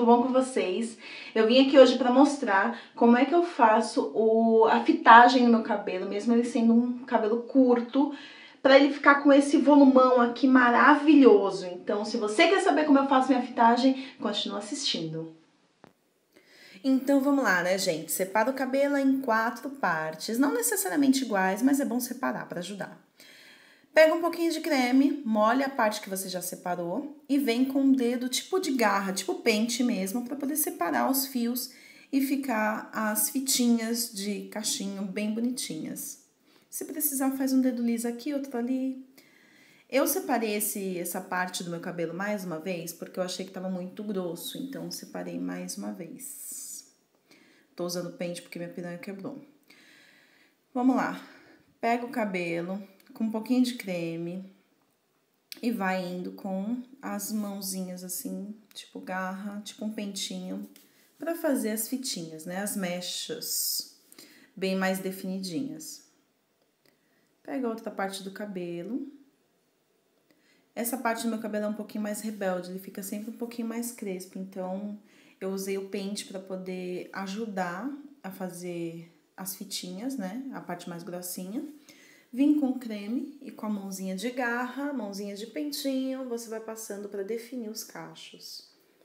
tudo bom com vocês? Eu vim aqui hoje para mostrar como é que eu faço a fitagem no meu cabelo, mesmo ele sendo um cabelo curto, para ele ficar com esse volumão aqui maravilhoso. Então, se você quer saber como eu faço minha fitagem, continua assistindo. Então vamos lá, né, gente? Separa o cabelo em 4 partes, não necessariamente iguais, mas é bom separar para ajudar. Pega um pouquinho de creme, molha a parte que você já separou e vem com um dedo tipo de garra, tipo pente mesmo, para poder separar os fios e ficar as fitinhas de cachinho bem bonitinhas. Se precisar, faz um dedo liso aqui, outro ali. Eu separei essa parte do meu cabelo mais uma vez porque eu achei que estava muito grosso, então separei mais uma vez. Tô usando pente porque minha piranha quebrou. Vamos lá. Pega o cabelo com um pouquinho de creme e vai indo com as mãozinhas assim, tipo garra, tipo um pentinho, para fazer as fitinhas, né? As mechas bem mais definidinhas. Pega a outra parte do cabelo. Essa parte do meu cabelo é um pouquinho mais rebelde, ele fica sempre um pouquinho mais crespo, então eu usei o pente para poder ajudar a fazer as fitinhas, né? A parte mais grossinha. Vim com creme e com a mãozinha de garra, mãozinha de pentinho, você vai passando para definir os cachos.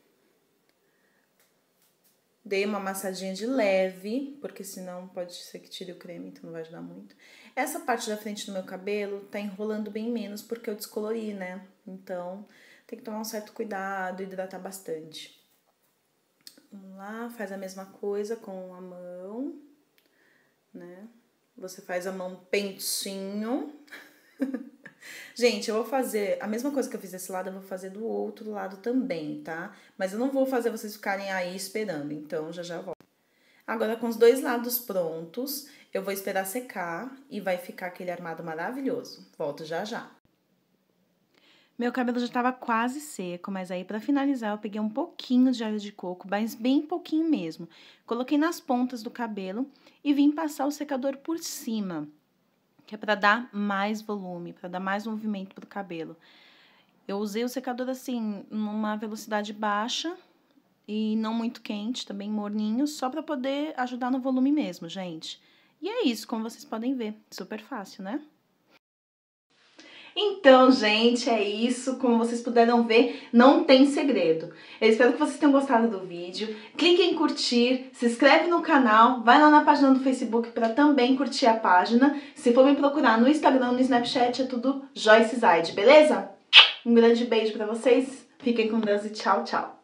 Dei uma amassadinha de leve, porque senão pode ser que tire o creme, então não vai ajudar muito. Essa parte da frente do meu cabelo tá enrolando bem menos porque eu descolori, né? Então tem que tomar um certo cuidado, hidratar bastante. Vamos lá, faz a mesma coisa com a mão, né? Você faz a mão pentinho. Gente, eu vou fazer a mesma coisa que eu fiz desse lado, eu vou fazer do outro lado também, tá? Mas eu não vou fazer vocês ficarem aí esperando, então já volto. Agora, com os dois lados prontos, eu vou esperar secar e vai ficar aquele armado maravilhoso. Volto já. Meu cabelo já tava quase seco, mas aí pra finalizar eu peguei um pouquinho de óleo de coco, mas bem pouquinho mesmo. Coloquei nas pontas do cabelo e vim passar o secador por cima, que é pra dar mais volume, pra dar mais movimento pro cabelo. Eu usei o secador assim, numa velocidade baixa e não muito quente, também morninho, só pra poder ajudar no volume mesmo, gente. E é isso, como vocês podem ver, super fácil, né? Então, gente, é isso. Como vocês puderam ver, não tem segredo. Eu espero que vocês tenham gostado do vídeo. Clique em curtir, se inscreve no canal, vai lá na página do Facebook para também curtir a página. Se for me procurar no Instagram, no Snapchat, é tudo Joyce Zaide, beleza? Um grande beijo para vocês. Fiquem com Deus e tchau, tchau.